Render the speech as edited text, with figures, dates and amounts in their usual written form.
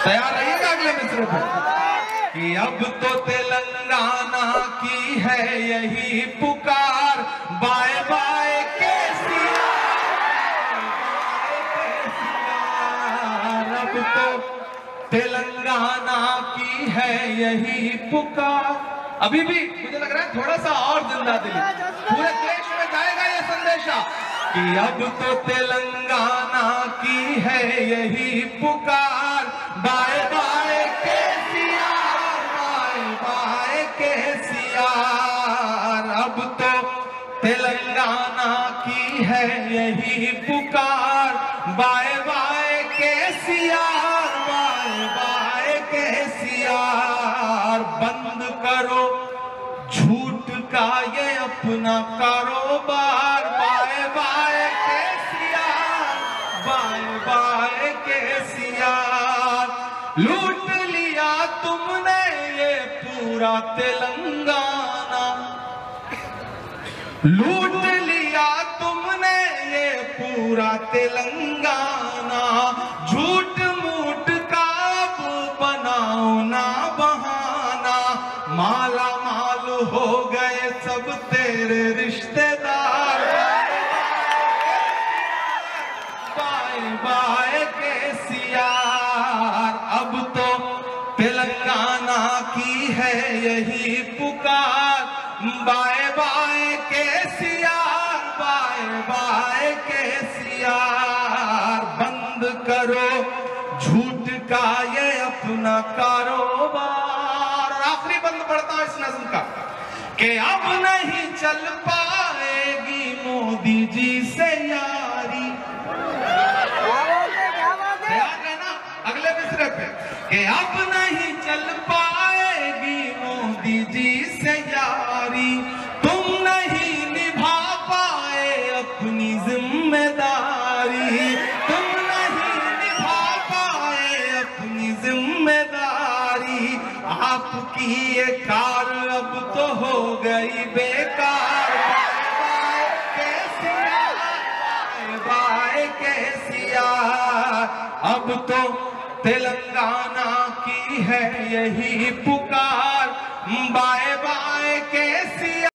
तैयार रहिएगा अगले मिसरे पे कि अब तो तेलंगाना की है यही पुकार, बाय बाय केसीआर, अब तो तेलंगाना की है यही पुकार। अभी भी मुझे लग रहा है थोड़ा सा और जिंदा दिली पूरे देश में जाएगा ये संदेशा कि अब तो तेलंगाना की है यही पुकार, bye bye KCR, bye bye KCR, अब तो तेलंगाना की है यही पुकार, bye bye KCR, bye bye KCR. बंद करो झूठ का ये अपना कारोबार, bye bye KCR, bye bye KCR. लूट लिया तुमने ये पूरा तेलंगाना, लूट लिया तुमने ये पूरा तेलंगाना, झूठ मूठ का अब बनाओ ना बहाना, माला माल हो गए सब तेरे रिश्तेदार, बाय बाय केसीआर, अब तो तेलंगाना की है यही पुकार, bye bye KCR, bye bye KCR. बंद करो झूठ का ये अपना कारोबार। आखिरी बंद पड़ता है इस नज्म का कि अब नहीं चल पाएगी मोदी जी से यारी। याद है ना अगले मिसरे पे कि अब नहीं चल पाएगी मोदी जी से यारी, तुम नहीं निभा पाए अपनी जिम्मेदारी, तुम नहीं निभा पाए अपनी जिम्मेदारी, आपकी ये कार अब तो हो गई बेकार, बाय केसीआर, बाय केसीआर, अब तो तेलंगाना की है यही पुकार, बाय बाय केसीआर।